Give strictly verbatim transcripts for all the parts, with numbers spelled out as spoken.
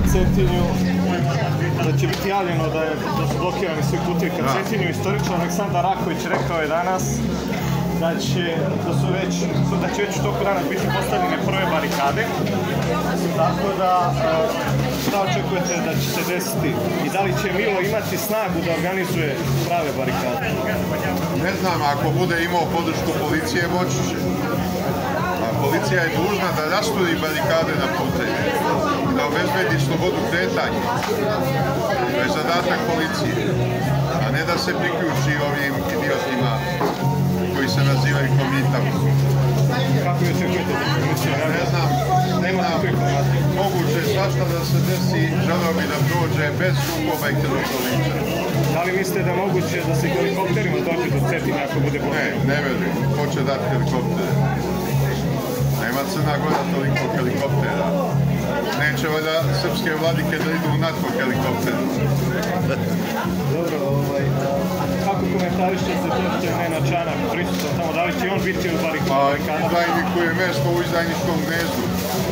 Cetinju, da će biti javljeno da, je, da su blokirani svi putevi ka Cetinju. Istoričar Aleksandar Raković rekao je danas da će, da su već, da će već u toku dana biti postavljene prve barikade. Tako da, šta očekujete da će se desiti? I da li će Milo imati snagu da organizuje prave barikade? Ne znam, ako bude imao podršku policije, moći će. A policija je dužna da rasturi barikade na putevi i da obezbedi slobodu kretanja. To je zadatak policije, a ne da se priključi ovim idiotima koji se nazivaju komitama. Kako je očekujete da policija radi? Ne znam, ne znam, moguće svašta da se desi, želeo bi da prođe bez sukoba i krvoprolića. Da li mislite da je moguće da se helikopterima dođe do Cetinja ako bude bolje? Ne, ne verujem. Ko će dati helikoptere? Nema Crna Gora toliko helikoptera. Neće valjda srpske vladike da idu u NATO helikoptere. Dobro, ovaj, kako komentarišete to što je Nenad Čanak prisutan tamo? Da li će on biti u barikadama? Pa, izdajnikuje mesto u izdajničkom gnezdu.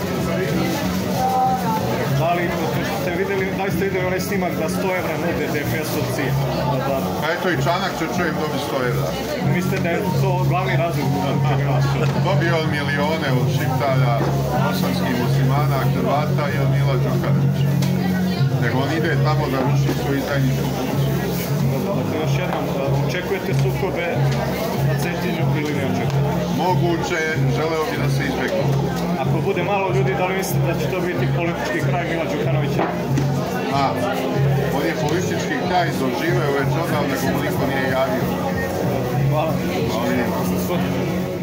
Da li ste videli, da li ste videli onaj snimak da sto evra nude D P S-ovci? Pa eto i Čanak će čujem dobi sto evra. Mislite da je to glavni razlog? Dobio on milione od Šiptara, bosanskih muslimana, Hrvata i od Mila Đukanovića. Nego on ide tamo da ruši svoju izdajničku funkciju. Dakle, još jednom, očekujete sukobe na Cetinju ili ne očekujete? Moguće, želeo bi da se izbjegnu. Ako bude malo ljudi, da li mislite da će to biti politički kraj Mila Đukanovića? A, on je politički kraj doživeo već odavno, nego mu niko nije javio. Hvala. Hvala.